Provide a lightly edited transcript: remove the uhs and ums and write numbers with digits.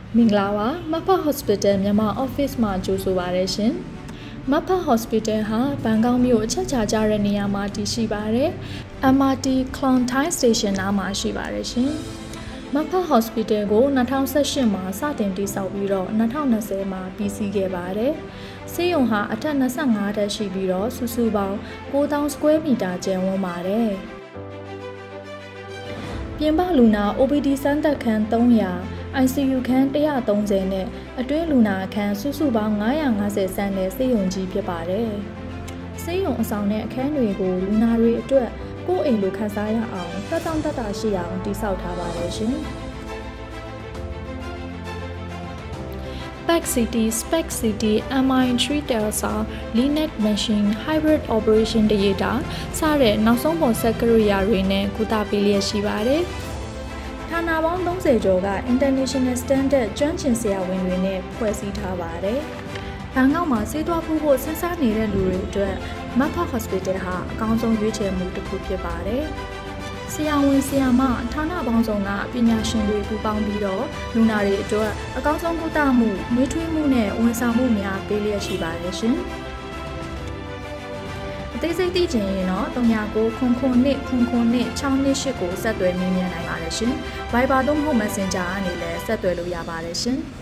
မင်္ဂလာပါမဖ Hospital မြန်မာ Office မှာကြိုဆိုပါရရှင်မဖ Hospital ဟာဘန်ကောက်မြို့အချက်ချာကျတဲ့နေရာမှာတည်ရှိပါတယ် MRT Klondike Station နားမှာရှိပါတယ်ရှင်မဖ Hospital ကို2018မှာစတင်တည်ဆောက်ပြီးတော့2020မှာပြီးစီးခဲ့ပါတယ်ဆေးရုံဟာအထက်25တက်ရှိပြီးတော့စုစုပေါင်း9000 square meter ကျယ်ဝန်းပါတယ်ပြင်ပလူနာ OPD စမ်းသပ်ခန်း300 ICU ခန်း130နဲ့အတွင်းလူနာခန်းစုစုပေါင်း950ဆန့်တဲ့ဆေးရုံကြီးဖြစ်ပါတယ်။ဆေးရုံအဆောင်နဲ့အခန်းတွေကိုလူနာတွေအတွက်ကိုယ့်အိမ်လိုခန်းစားရအောင်သက်တောင့်သက်သာရှိအောင်တည်ဆောက်ထားပါတယ်ရှင်။ Pack City, Spec City, MI3 Telsa, Linux Machine, Hybrid Operation Data စတဲ့နောက်ဆုံးပေါ်ဆက်ကိရိယာတွေနဲ့ကုသပေးလျက်ရှိပါတယ်။ဌာနပေါင်း30ကျော်က International Standard ကျွမ်းကျင်ဆရာဝန်တွေနဲ့ဖွဲ့စည်းထားပါတယ်။ဘန်ကောက်မှာဆေးသွားဖို့စဉ်းစားနေတဲ့လူတွေအတွက်မဖ Hospital ဟာအကောင်းဆုံးရွေးချယ်မှုတစ်ခုဖြစ်ပါတယ်။ဆရာဝန်ဆရာမဌာနပေါင်းစုံကပညာရှင်တွေပူးပေါင်းပြီးတော့လူနာတွေအတွက်အကောင်းဆုံးကုသမှုနှွေးထွေးမှုနဲ့ဝန်ဆောင်မှုများပေးလျက်ရှိပါတယ်ရှင်။အသေးစိတ်သိချင်ရင်တော့39996928ကိုဆက်သွယ်မေးမြန်းနိုင်ပါတယ်ရှင်။ Viber သို့မဟုတ် Messenger ကနေလည်းဆက်သွယ်လို့ရပါတယ်ရှင်။